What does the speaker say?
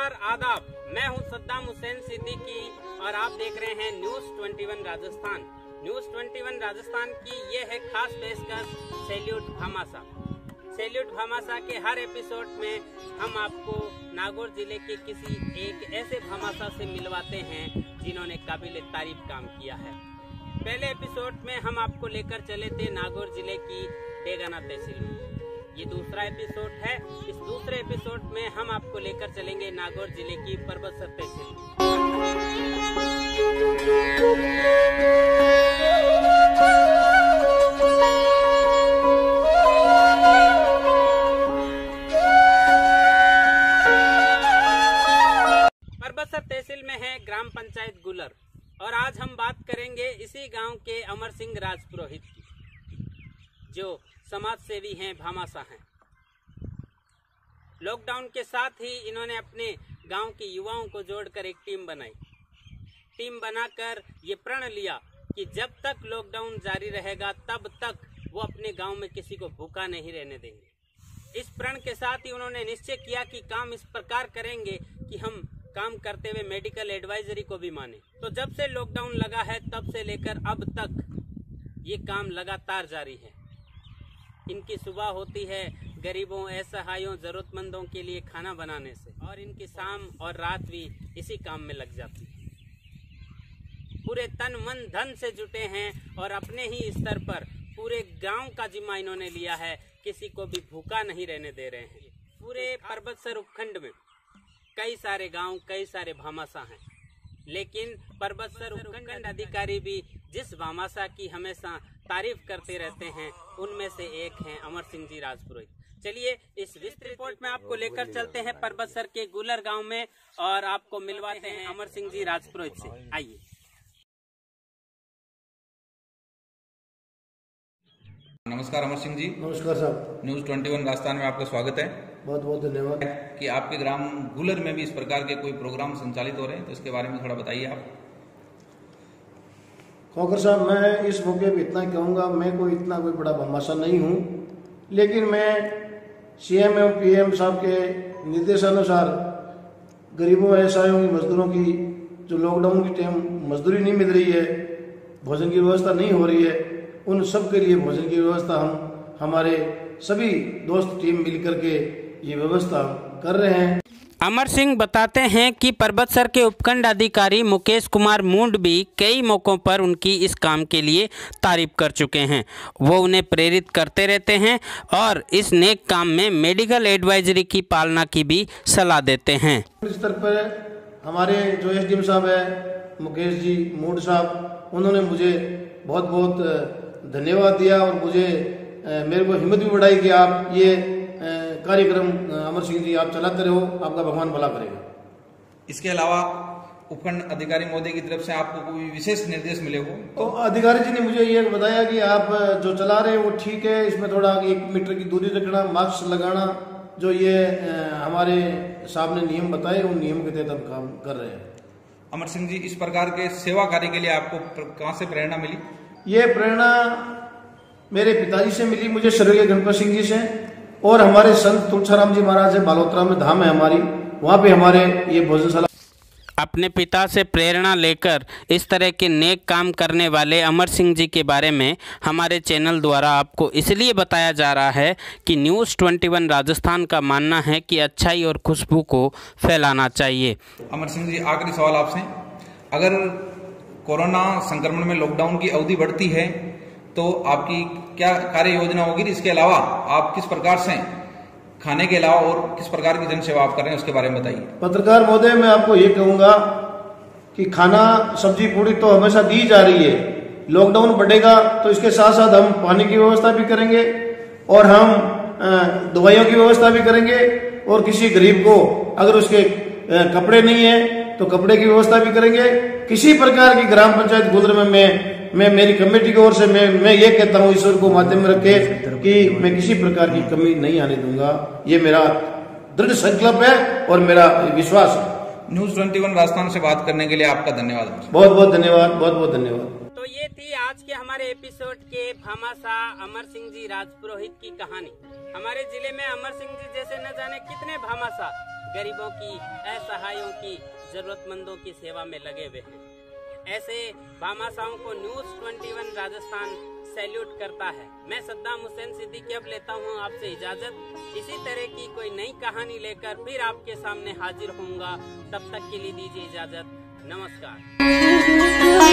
नमस्कार आदाब, मैं हूं सद्दाम हुसैन सिद्दीकी और आप देख रहे हैं न्यूज 21 राजस्थान। न्यूज 21 राजस्थान की ये है खास पेशकश सैल्यूट भामाशाह। सैल्यूट भामाशाह के हर एपिसोड में हम आपको नागौर जिले के किसी एक ऐसे भामाशाह से मिलवाते हैं जिन्होंने काबिल तारीफ काम किया है। पहले एपिसोड में हम आपको लेकर चले थे नागौर जिले की डेगाना तहसील में। ये दूसरा एपिसोड है। इस दूसरे एपिसोड में हम आपको लेकर चलेंगे नागौर जिले की परबतसर तहसील। परबतसर तहसील में है ग्राम पंचायत गुलर और आज हम बात करेंगे इसी गांव के अमर सिंह राजपुरोहित की, जो समाज सेवी हैं, भामाशाह हैं। लॉकडाउन के साथ ही इन्होंने अपने गांव के युवाओं को जोड़कर एक टीम बनाई। टीम बनाकर ये प्रण लिया कि जब तक लॉकडाउन जारी रहेगा तब तक वो अपने गांव में किसी को भूखा नहीं रहने देंगे। इस प्रण के साथ ही उन्होंने निश्चय किया कि काम इस प्रकार करेंगे कि हम काम करते हुए मेडिकल एडवाइजरी को भी माने। तो जब से लॉकडाउन लगा है तब से लेकर अब तक ये काम लगातार जारी है। इनकी सुबह होती है गरीबों, असहायों, जरूरतमंदों के लिए खाना बनाने से और इनकी शाम और रात भी इसी काम में लग जाती है। पूरे तन मन धन से जुटे हैं और अपने ही स्तर पर पूरे गांव का जिम्मा इन्होंने लिया है। किसी को भी भूखा नहीं रहने दे रहे हैं। पूरे परबतसर उपखंड में कई सारे गांव, कई सारे भामाशाह हैं, लेकिन परबतसर उपखंड अधिकारी भी जिस भामाशाह की हमेशा तारीफ करते रहते हैं उनमें से एक हैं अमर सिंह जी राजपुरोहित। चलिए इस विस्तृत रिपोर्ट में आपको लेकर चलते हैं परबतसर के गुलर गांव में और आपको मिलवाते हैं अमर सिंह जी राजपुरोहित से। आइए। नमस्कार अमर सिंह जी। नमस्कार साहब। न्यूज 21 राजस्थान में आपका स्वागत है। बहुत बहुत धन्यवाद। कि आपके ग्राम गुलर में भी इस प्रकार के कोई प्रोग्राम संचालित हो रहे हैं, तो इसके बारे में थोड़ा बताइए आप। खोकर साहब, मैं इस मौके पर इतना कहूँगा, मैं कोई इतना कोई बड़ा भामाशाह नहीं हूँ, लेकिन मैं सीएम एवं पीएम साहब के निर्देशानुसार गरीबों, असहायों की, मजदूरों की जो लॉकडाउन की टाइम मजदूरी नहीं मिल रही है, भोजन की व्यवस्था नहीं हो रही है, उन सब के लिए भोजन की व्यवस्था हम हमारे सभी दोस्त टीम मिलकर के ये व्यवस्था कर रहे हैं। अमर सिंह बताते हैं कि परबतसर के उपखंड अधिकारी मुकेश कुमार मूंड भी कई मौकों पर उनकी इस काम के लिए तारीफ कर चुके हैं। वो उन्हें प्रेरित करते रहते हैं और इस नेक काम में मेडिकल एडवाइजरी की पालना की भी सलाह देते हैं। इस स्तर पर हमारे जो एसडीएम साहब है मुकेश जी मूंड साहब, उन्होंने मुझे बहुत बहुत धन्यवाद दिया और मुझे मेरे को हिम्मत भी बढ़ाई कि आप ये कार्यक्रम अमर सिंह जी आप चलाते रहो, आपका भगवान भला करेगा। इसके अलावा उपखंड अधिकारी महोदय की तरफ से आपको कोई विशेष निर्देश मिले हो? तो अधिकारी जी ने मुझे ये बताया कि आप जो चला रहे हैं वो ठीक है, इसमें थोड़ा 1 मीटर की दूरी रखना, मास्क लगाना, जो ये हमारे साहब ने नियम बताए उन नियम के तहत हम काम कर रहे हैं। अमर सिंह जी, इस प्रकार के सेवा कार्य के लिए आपको कहाँ से प्रेरणा मिली? ये प्रेरणा मेरे पिताजी से मिली, मुझे स्वर्गीय गणपत सिंह जी से, और हमारे संत तुलसीराम जी महाराज है, बालोतरा में धाम है हमारी, वहाँ पे हमारे ये भोजनशाला। अपने पिता से प्रेरणा लेकर इस तरह के नेक काम करने वाले अमर सिंह जी के बारे में हमारे चैनल द्वारा आपको इसलिए बताया जा रहा है कि न्यूज़ 21 राजस्थान का मानना है कि अच्छाई और खुशबू को फैलाना चाहिए। अमर सिंह जी, आखिरी सवाल आपसे, अगर कोरोना संक्रमण में लॉकडाउन की अवधि बढ़ती है तो आपकी क्या कार्य योजना होगी? इसके अलावा आप किस प्रकार से खाने के अलावा और किस प्रकार की जनसेवा आप कर रहे हैं, उसके बारे में बताइए। पत्रकार महोदय, मैं आपको ये कहूंगा कि खाना, सब्जी, पूड़ी तो हमेशा दी जा रही है। लॉकडाउन बढ़ेगा तो इसके साथ साथ हम पानी की व्यवस्था भी करेंगे और हम दवाइयों की व्यवस्था भी करेंगे, और किसी गरीब को अगर उसके कपड़े नहीं है तो कपड़े की व्यवस्था भी करेंगे। किसी प्रकार की ग्राम पंचायत गुलर में मैं मेरी कमेटी की ओर से मैं ये कहता हूँ, ईश्वर को माध्यम में रखे कि मैं किसी प्रकार की कमी नहीं आने दूंगा। ये मेरा दृढ़ संकल्प है और मेरा विश्वास है। न्यूज 21 राजस्थान से बात करने के लिए आपका धन्यवाद। बहुत बहुत धन्यवाद। बहुत बहुत धन्यवाद। तो ये थी आज के हमारे एपिसोड के भामाशाह अमर सिंह जी राजपुरोहित की कहानी। हमारे जिले में अमर सिंह जी जैसे न जाने कितने भामाशाह गरीबों की, असहायों की, जरूरतमंदों की सेवा में लगे हुए हैं। ऐसे भामाशाहों को न्यूज़ 21 राजस्थान सैल्यूट करता है। मैं सद्दाम हुसैन सिद्दीकी अब लेता हूँ आपसे इजाजत। इसी तरह की कोई नई कहानी लेकर फिर आपके सामने हाजिर होऊंगा। तब तक के लिए दीजिए इजाजत। नमस्कार।